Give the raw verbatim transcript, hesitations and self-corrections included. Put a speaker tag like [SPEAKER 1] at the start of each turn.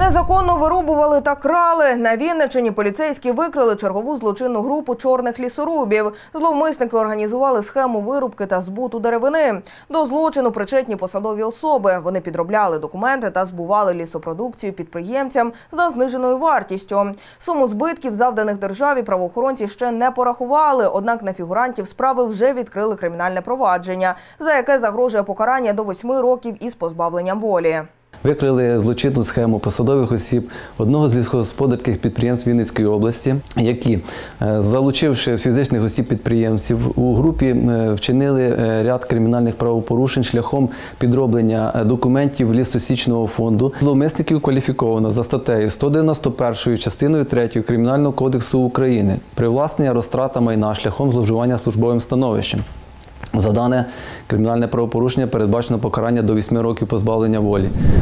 [SPEAKER 1] Незаконно вирубували та крали. На Вінниччині поліцейські викрили чергову злочинну групу чорних лісорубів. Зловмисники організували схему вирубки та збуту деревини. До злочину причетні посадові особи. Вони підробляли документи та збували лісопродукцію підприємцям за зниженою вартістю. Суму збитків, завданих державі, правоохоронці ще не порахували. Однак на фігурантів справи вже відкрили кримінальне провадження, за яке загрожує покарання до восьми років із позбавленням волі.
[SPEAKER 2] Викрили злочинну схему посадових осіб одного з лісогосподарських підприємств Вінницької області, які, залучивши фізичних осіб-підприємців, у групі вчинили ряд кримінальних правопорушень шляхом підроблення документів лісосічного фонду. Зловмисників кваліфіковано за статтею сто дев'яносто першою частиною третьою Кримінального кодексу України «Привласнення, розтрата майна шляхом зловживання службовим становищем». За дане кримінальне правопорушення передбачено покарання до восьми років позбавлення волі.